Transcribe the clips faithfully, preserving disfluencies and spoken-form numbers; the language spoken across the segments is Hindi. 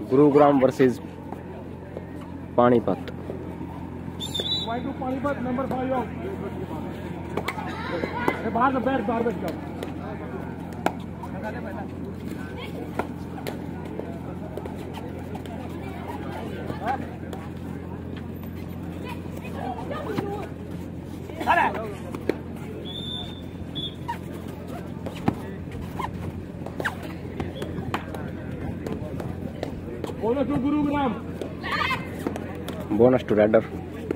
Gurugram versus Panipat. Panipat number five आओ। बाहर बैठ बाहर बैठ जाओ। Bonus to Gurugram. Bonus to raider.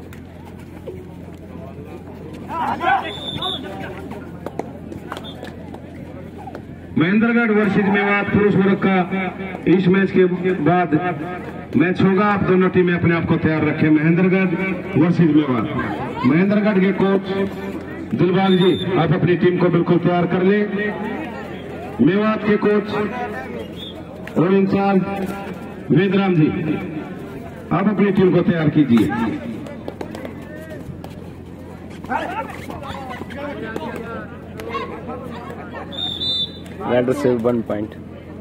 Mahendragarh versus Mewat पुरुष वर्ग का इस मैच के बाद मैच होगा। आप दोनों टीमें अपने आप को तैयार रखें। महेंद्रगढ़ वर्सेस मेवात। महेंद्रगढ़ के कोच दिलबाग जी, आप अपनी टीम को बिल्कुल तैयार कर लें। मेवात के कोच और इंचार्ज वेदराम जी, आप अपनी टीम को तैयार कीजिए। रेडर से one point.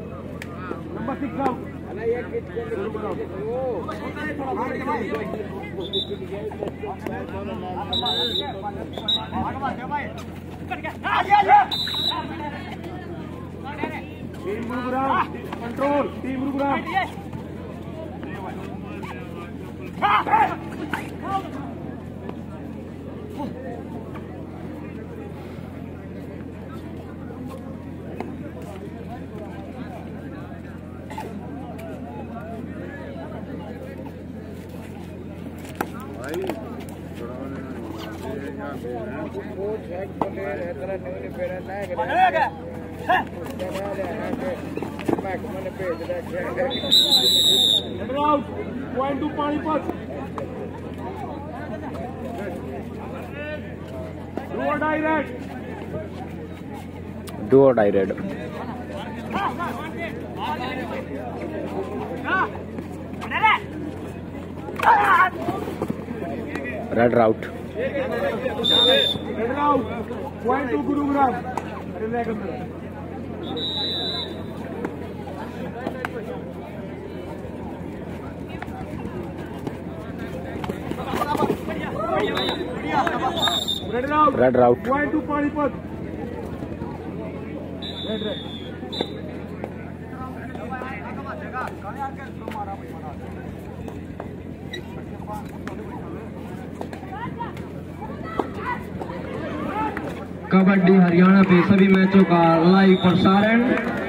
Team Gurugram control. Team Gurugram point to Panipat. Do or die raid. Do or die raid. Raid out. Raid out. Point to Gurugram. Raid out. Raid out. Point to Panipat. Raid raid. Kabaddi Haryana पे सभी मैचों का लाइव प्रसारण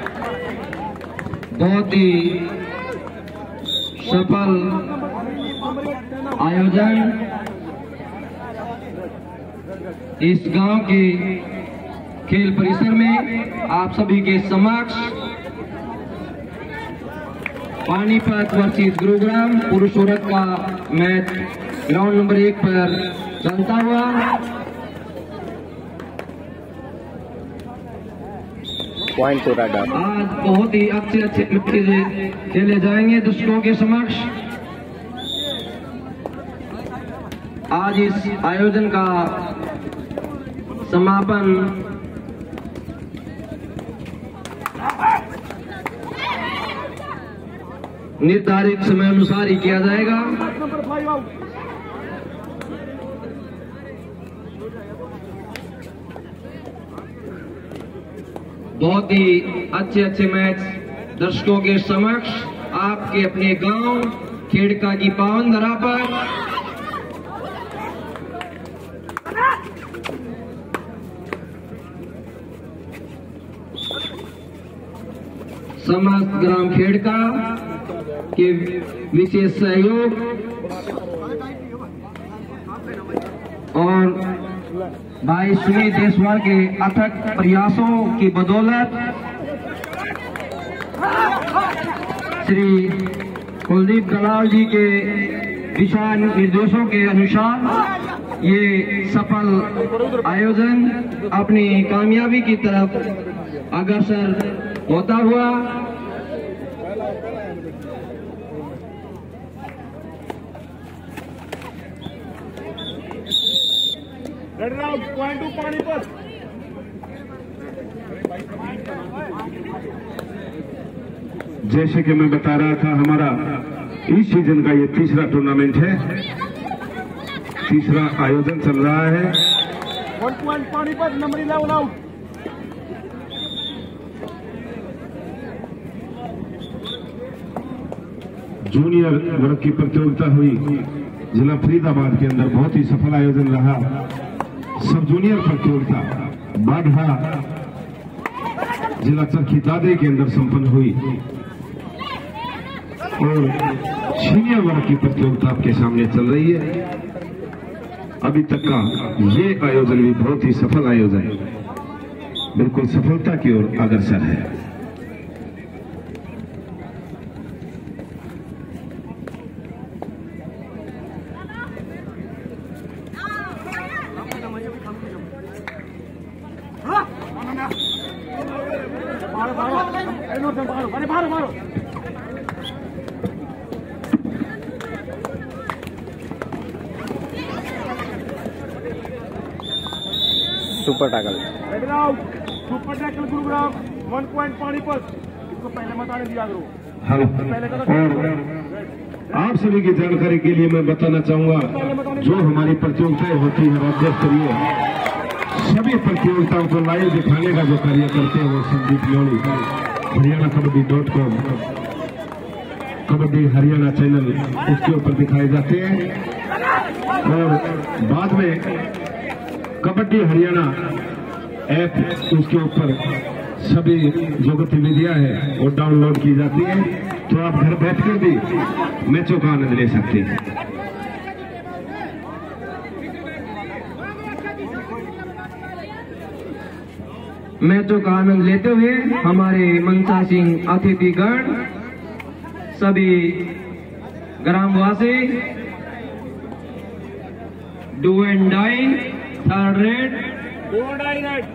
बहुत ही सफल आयोजन इस गांव के खेल परिसर में आप सभी के समक्ष पानीपत वर्सेस गुरुग्राम पुरुष वर्ग का मैच ग्राउंड नंबर एक पर चलता हुआ। Point to raider. आज बहुत ही अच्छे अच्छे मैच खेले जाएंगे दर्शकों के समक्ष। आज इस आयोजन का समापन निर्धारित समय अनुसार ही किया जाएगा। बहुत ही अच्छे अच्छे मैच दर्शकों के समक्ष आपके अपने गांव खेड़का की पावन धरा पर समस्त ग्राम खेड़का के विशेष सहयोग और भाई सुनील देशवाल के अथक प्रयासों की बदौलत श्री कुलदीप दलाल जी के दिशा निर्देशों के अनुसार ये सफल आयोजन अपनी कामयाबी की तरफ अग्रसर होता हुआ पॉइंट टू पानीपत। जैसे कि मैं बता रहा था, हमारा इस सीजन का ये तीसरा टूर्नामेंट है, तीसरा आयोजन चल रहा है। One point Panipat, number eleven out. Junior वर्ग की प्रतियोगिता हुई जिला फरीदाबाद के अंदर, बहुत ही सफल आयोजन रहा। सब जूनियर प्रतियोगिता बाढ़ा जिला चरखी दादरी के अंदर संपन्न हुई और सीनियर वर्ग की प्रतियोगिता आपके सामने चल रही है। अभी तक का ये आयोजन भी बहुत ही सफल आयोजन है, बिल्कुल सफलता की ओर अग्रसर है। Super tackle, super tackle Gurugram, one point Panipat. इसको पहले मत आने दिया करो। हेलो, और आप सभी की जानकारी के लिए मैं बताना चाहूंगा, जो हमारी प्रतियोगिताएं होती है राज्य स्तरीय, सभी प्रतियोगिताओं को लाइव दिखाने का जो कार्य करते हैं वो Sandeep Lodi Haryana kabaddi dot com, kabaddi Haryana channel, उसके ऊपर दिखाए जाते हैं। और बाद में कबड्डी हरियाणा ऐप, उसके ऊपर सभी जो गतिविधियां हैं वो डाउनलोड की जाती है, तो आप घर बैठकर भी मैचों का आनंद ले सकते हैं। मैचों का आनंद लेते हुए हमारे मनसा सिंह अतिथिगण, सभी ग्रामवासी, do and die, third raid, do and die raid.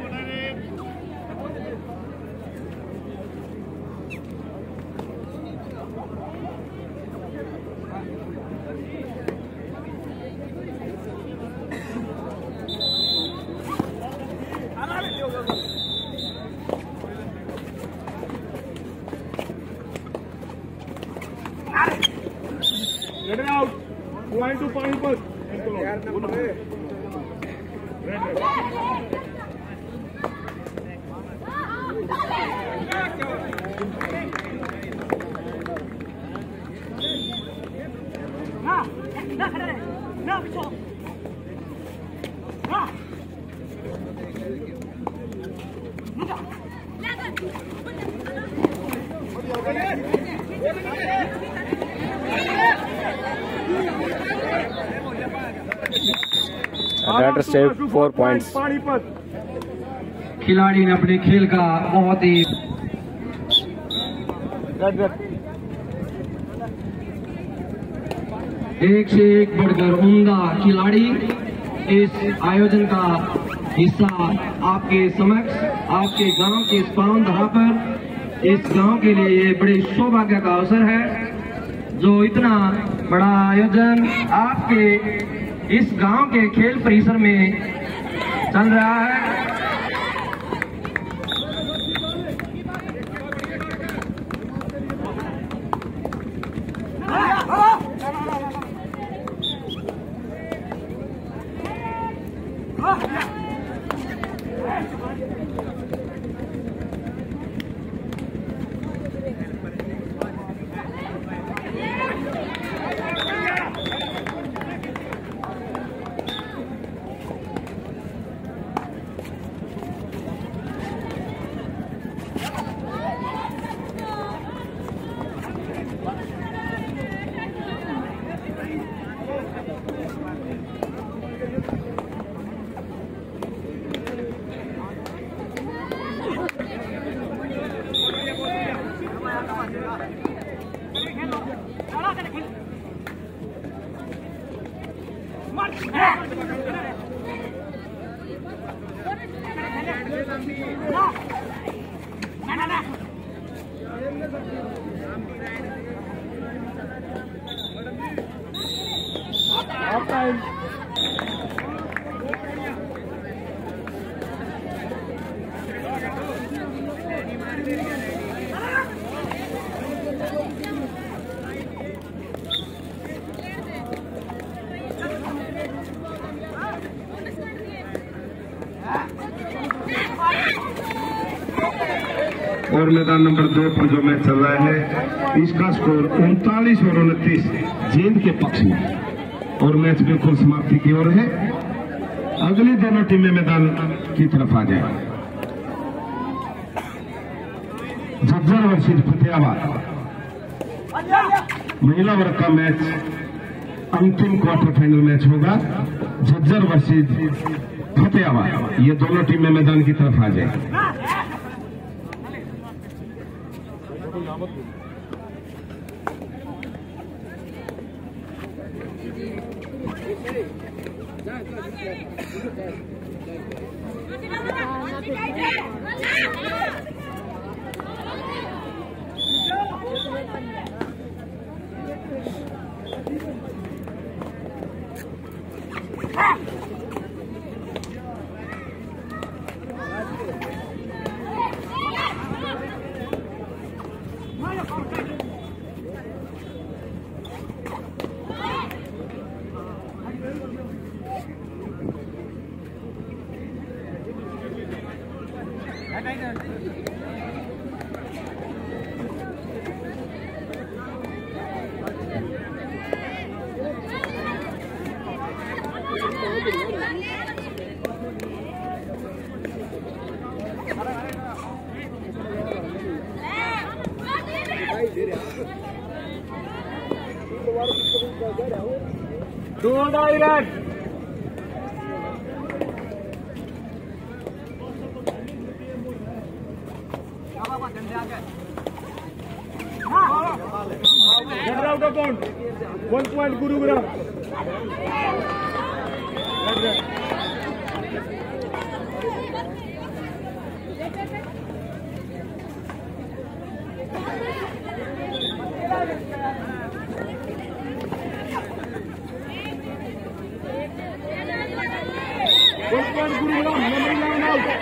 Get it out. Point to Panipat. That saved four points. खिलाड़ी ने अपने खेल का बहुत ही एक से एक बढ़कर उम्दा खिलाड़ी इस आयोजन का हिस्सा आपके समक्ष, आपके गांव के इस पावन धरा पर, इस गांव के लिए ये बड़े सौभाग्य का अवसर है, जो इतना बड़ा आयोजन आपके इस गांव के खेल परिसर में चल रहा है। Half time. और मैदान नंबर दो पर जो मैच चल रहा है इसका स्कोर उनतालीस और उनतीस जीत के पक्ष में और मैच बिल्कुल समाप्ति की ओर है। अगली दोनों टीमें मैदान की तरफ आ जाए। झज्जर वर्सेस फतेहाबाद महिला वर्ग का मैच अंतिम क्वार्टर फाइनल मैच होगा। झज्जर वर्सेस फतेहाबाद, ये दोनों टीमें मैदान की तरफ आ जाए। दो ढाई run. Out of bound, one point Gurugram. One point Gurugram, number eleven out.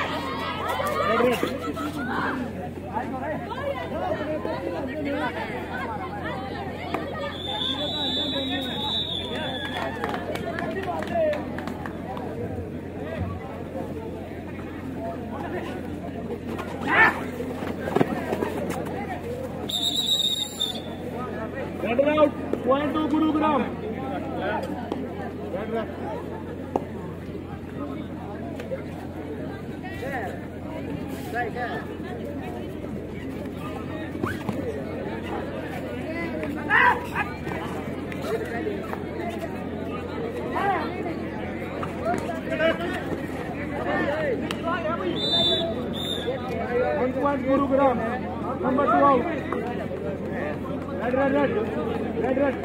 Red out, point to Gurugram. Red out. One point Gurugram, number two out. Red, red, red, red, red.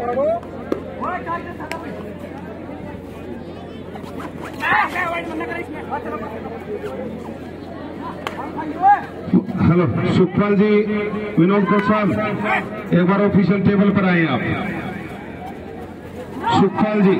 Hello Sukhpal ji, Vinod Kaushal, एक बार ऑफिशियल टेबल पर आए आप। सुखपाल जी,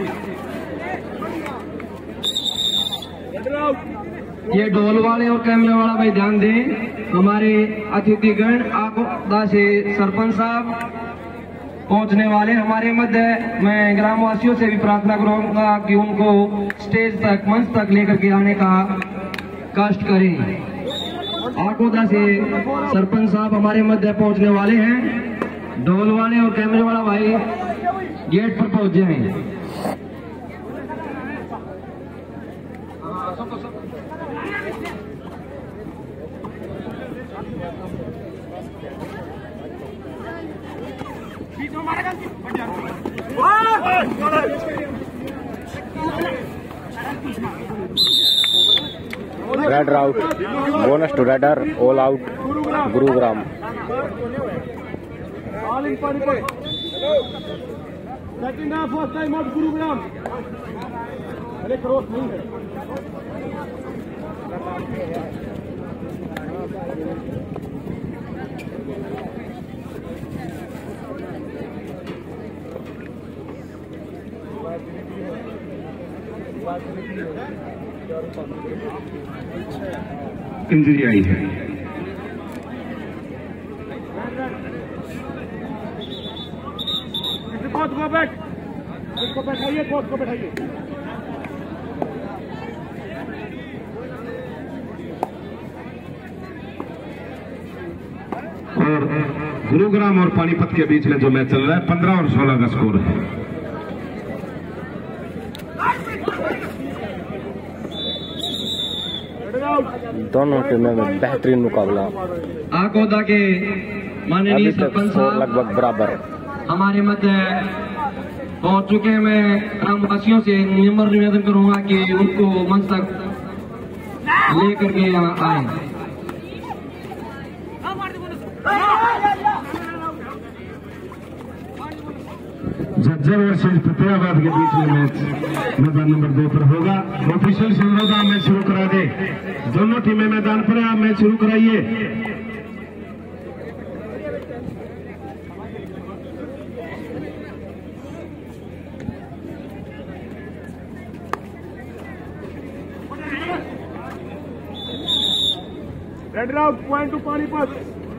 ये ढोल वाले और कैमरे वाला भाई ध्यान दें। हमारे अतिथिगण आकोदा से सरपंच साहब पहुंचने वाले हमारे मध्य। मैं ग्रामवासियों से भी प्रार्थना करूंगा कि उनको स्टेज तक, मंच तक लेकर के आने का कष्ट करें। आकोदा से सरपंच साहब हमारे मध्य पहुंचने वाले हैं। ढोल वाले और कैमरे वाला भाई गेट पर पहुंच जाएं। Red route, bonus to redder, all out, Gurugram. All in Panipat. Second half, first time out Gurugram. अरे क्रॉस नहीं है। इंजरी आई है। कोच को बैठ, इसको बैठाइए, कोच को बैठाइए। गुरुग्राम और पानीपत के बीच में जो मैच चल रहा है, पंद्रह और सोलह का स्कोर है। दोनों टीमों में बेहतरीन मुकाबला। आकोदा के माननीय अभी तक सरपंच स्कोर साहब लगभग बराबर। हमारे मध्य पहुंच चुके हैं। मैं ग्रामवासियों से निम्र निवेदन करूंगा कि उनको मंच तक लेकर के यहाँ आए। झज्जर वर्सेज फतेहाबाद के बीच में मैच मैदान नंबर दो पर होगा। ऑफिशियल संरोधा मैच शुरू करा दे। दोनों टीमें मैदान पर है, आप मैच शुरू कराइए। Raid out point to Panipat.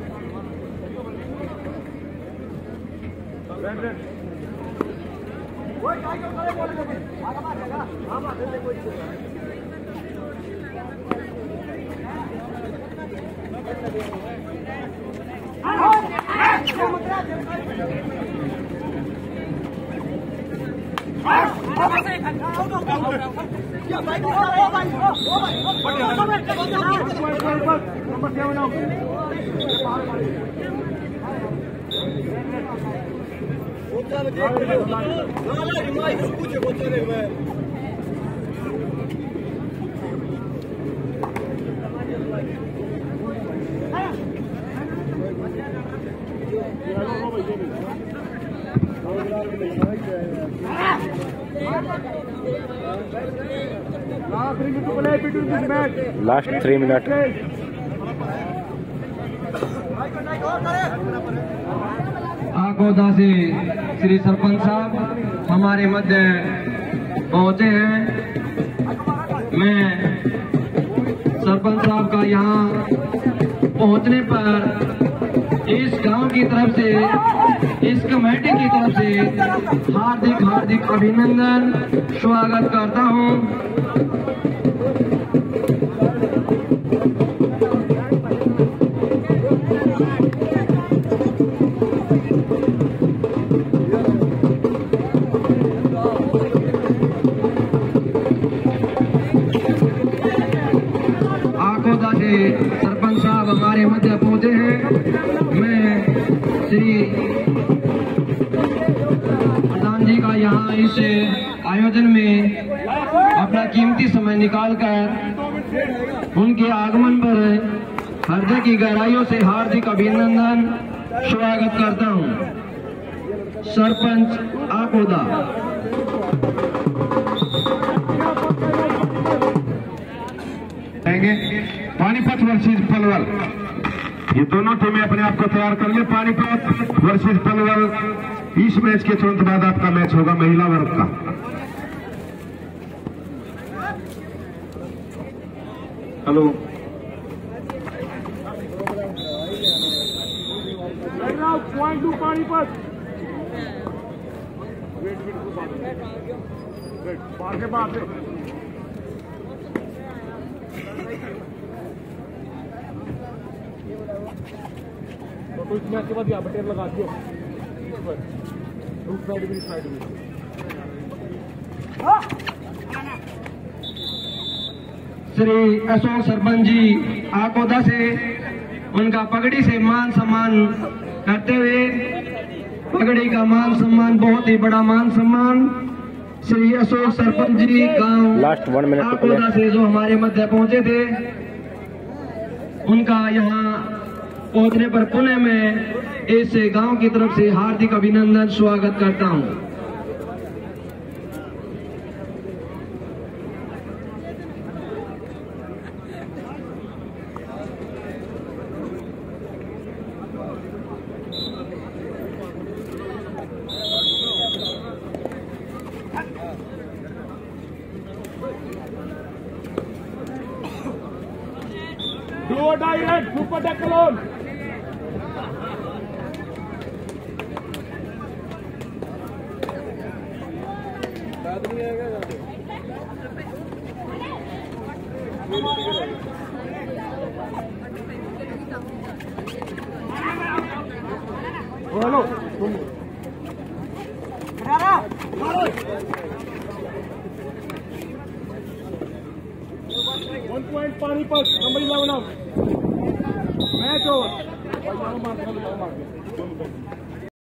Last three minute. Akoda से श्री सरपंच साहब हमारे मध्य पहुंचे हैं। मैं सरपंच साहब का यहाँ पहुंचने पर इस गांव की तरफ से, इस कमेटी की तरफ से हार्दिक हार्दिक अभिनंदन स्वागत करता हूं। सरपंच साहब हमारे मध्य पहुंचे हैं। मैं श्री प्रधान जी का यहाँ इस आयोजन में अपना कीमती समय निकालकर उनके आगमन पर हृदय की गहराइयों से हार्दिक अभिनंदन स्वागत करता हूँ। सरपंच आकोदा। पानीपत वर्सेज पलवल, ये दोनों टीमें अपने आप को तैयार कर ले। पानीपत वर्सेज पलवल, इस मैच के तुरंत बाद आपका मैच होगा महिला वर्ग का। Hello, point to Panipat. बाहर के बाहर से तो इस मैच के बाद यहाँ पर टेप लगा दियो। रूट साइड भी, साइड भी। श्री अशोक सरपंच जी आकोदा से उनका पगड़ी से मान सम्मान करते हुए, पगड़ी का मान सम्मान बहुत ही बड़ा मान सम्मान श्री अशोक सरपंच जी गांव लास्ट वन मिनट आकोदा से जो हमारे मध्य पहुंचे थे, उनका यहाँ पहुंचने पर पुणे में इस गांव की तरफ से हार्दिक अभिनंदन स्वागत करता हूं। Do or die red, super decalone. Hello one point Panipat number eleven match over